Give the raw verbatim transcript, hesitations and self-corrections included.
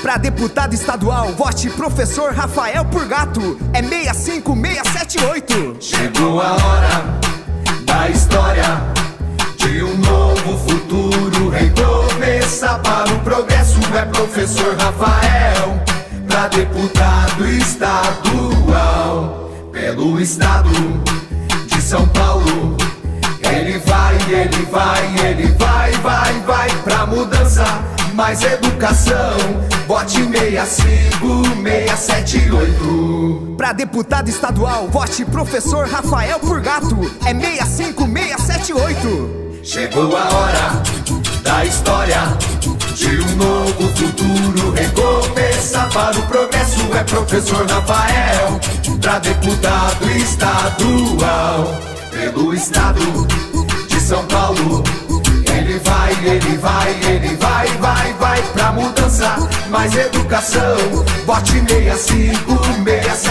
Pra deputado estadual, vote professor Rafael Purgato. É seis cinco seis sete oito. Chegou a hora da história de um novo futuro recomeçar para o progresso. É professor Rafael pra deputado estadual. Pelo estado de São Paulo ele vai, ele vai, ele vai, vai, vai pra mudança, mais educação. Vote seis cinco seis sete oito. Pra deputado estadual, vote professor Rafael Purgato. É seis cinco seis sete oito. Chegou a hora da história de um novo futuro recomeçar para o progresso. É professor Rafael pra deputado estadual. Pelo estado de São Paulo ele vai, ele vai, ele vai, vai, vai pra mudança, mais educação. Vote seis cinco seis